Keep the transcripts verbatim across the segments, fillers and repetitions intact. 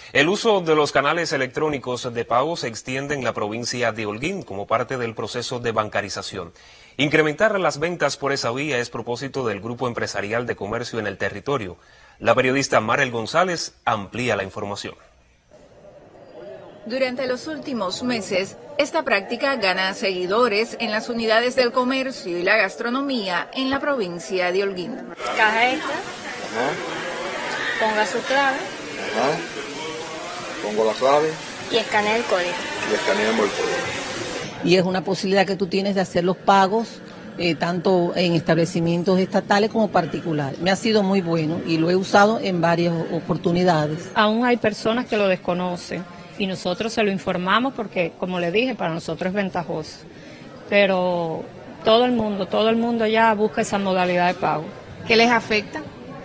El uso de los canales electrónicos de pago se extiende en la provincia de Holguín como parte del proceso de bancarización. Incrementar las ventas por esa vía es propósito del Grupo Empresarial de Comercio en el territorio. La periodista Marel González amplía la información. Durante los últimos meses, esta práctica gana seguidores en las unidades del comercio y la gastronomía en la provincia de Holguín. Caja extra, ponga su clave. Ajá. Pongo la clave Y escanea el código. y escaneamos el código. Y es una posibilidad que tú tienes de hacer los pagos, eh, tanto en establecimientos estatales como particulares. Me ha sido muy bueno y lo he usado en varias oportunidades. Aún hay personas que lo desconocen y nosotros se lo informamos porque, como le dije, para nosotros es ventajoso. Pero todo el mundo, todo el mundo ya busca esa modalidad de pago. ¿Qué les afecta?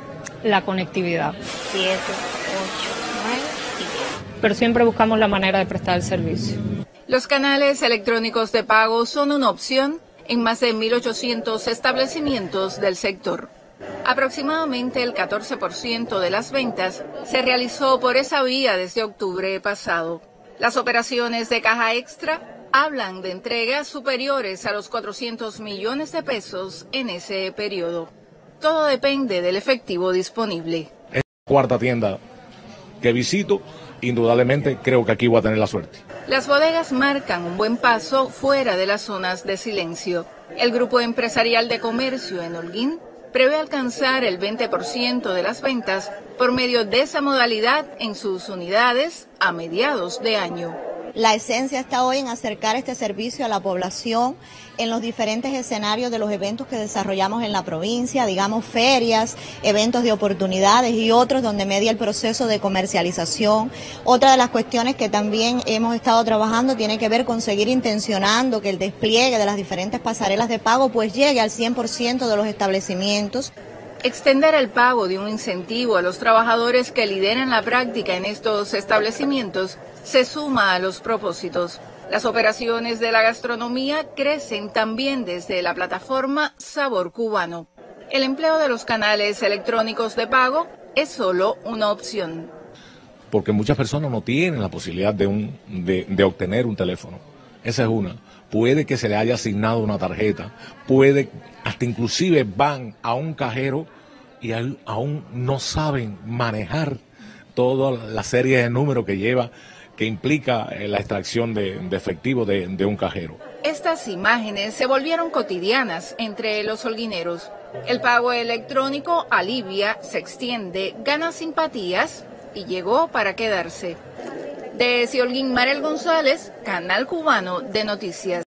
La conectividad. siete, ocho, nueve y diez. Pero siempre buscamos la manera de prestar el servicio. Los canales electrónicos de pago son una opción en más de mil ochocientos establecimientos del sector. Aproximadamente el catorce por ciento de las ventas se realizó por esa vía desde octubre pasado. Las operaciones de caja extra hablan de entregas superiores a los cuatrocientos millones de pesos en ese periodo. Todo depende del efectivo disponible. Es la cuarta tienda que visito, indudablemente creo que aquí voy a tener la suerte. Las bodegas marcan un buen paso fuera de las zonas de silencio. El Grupo Empresarial de Comercio en Holguín prevé alcanzar el veinte por ciento de las ventas por medio de esa modalidad en sus unidades a mediados de año. La esencia está hoy en acercar este servicio a la población en los diferentes escenarios de los eventos que desarrollamos en la provincia, digamos ferias, eventos de oportunidades y otros donde media el proceso de comercialización. Otra de las cuestiones que también hemos estado trabajando tiene que ver con seguir intencionando que el despliegue de las diferentes pasarelas de pago pues llegue al cien por ciento de los establecimientos. Extender el pago de un incentivo a los trabajadores que lideran la práctica en estos establecimientos se suma a los propósitos. Las operaciones de la gastronomía crecen también desde la plataforma Sabor Cubano. El empleo de los canales electrónicos de pago es solo una opción. Porque muchas personas no tienen la posibilidad de, un, de, de obtener un teléfono. Esa es una. Puede que se le haya asignado una tarjeta, puede, hasta inclusive van a un cajero y aún no saben manejar toda la serie de números que lleva, que implica la extracción de, de efectivo de, de un cajero. Estas imágenes se volvieron cotidianas entre los holguineros. El pago electrónico alivia, se extiende, gana simpatías y llegó para quedarse. Desde Holguín, Marel González, Canal Cubano de Noticias.